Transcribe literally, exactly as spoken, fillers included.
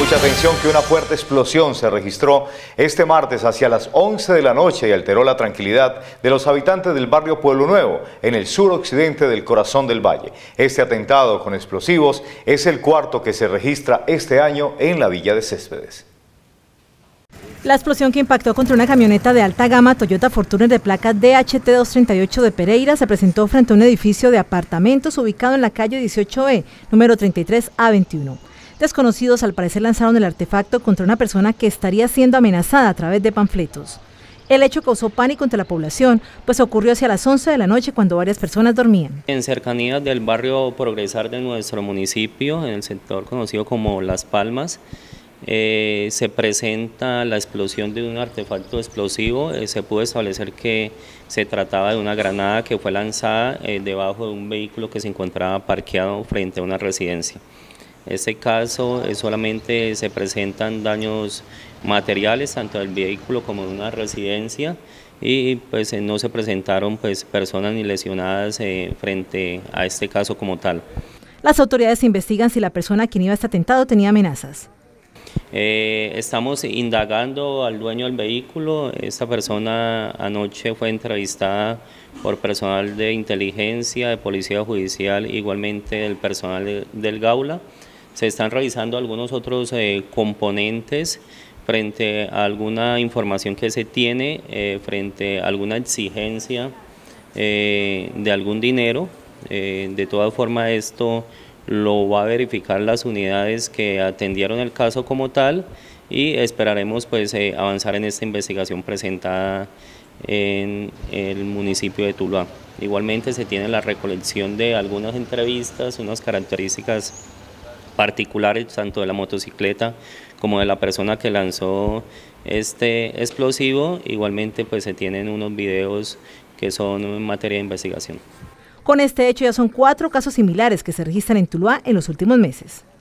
Mucha atención que una fuerte explosión se registró este martes hacia las once de la noche y alteró la tranquilidad de los habitantes del barrio Pueblo Nuevo, en el suroccidente del corazón del valle. Este atentado con explosivos es el cuarto que se registra este año en la villa de Céspedes. La explosión que impactó contra una camioneta de alta gama Toyota Fortuner de placa D H T doscientos treinta y ocho de Pereira se presentó frente a un edificio de apartamentos ubicado en la calle dieciocho E, número treinta y tres A veintiuno. Desconocidos al parecer lanzaron el artefacto contra una persona que estaría siendo amenazada a través de panfletos. El hecho causó pánico entre la población, pues ocurrió hacia las once de la noche cuando varias personas dormían. En cercanías del barrio Progresar de nuestro municipio, en el sector conocido como Las Palmas, eh, se presenta la explosión de un artefacto explosivo. Eh, se pudo establecer que se trataba de una granada que fue lanzada eh, debajo de un vehículo que se encontraba parqueado frente a una residencia. En este caso eh, solamente se presentan daños materiales tanto del vehículo como de una residencia y pues eh, no se presentaron pues personas ni lesionadas eh, frente a este caso como tal. Las autoridades investigan si la persona a quien iba este atentado tenía amenazas. Eh, estamos indagando al dueño del vehículo. Esta persona anoche fue entrevistada por personal de inteligencia, de policía judicial, igualmente del personal de, del Gaula. Se están revisando algunos otros eh, componentes frente a alguna información que se tiene, eh, frente a alguna exigencia eh, de algún dinero. Eh, de todas formas esto lo va a verificar las unidades que atendieron el caso como tal y esperaremos pues eh, avanzar en esta investigación presentada en el municipio de Tuluá. Igualmente se tiene la recolección de algunas entrevistas, unas características particulares tanto de la motocicleta como de la persona que lanzó este explosivo. Igualmente pues se tienen unos videos que son en materia de investigación. Con este hecho ya son cuatro casos similares que se registran en Tuluá en los últimos meses.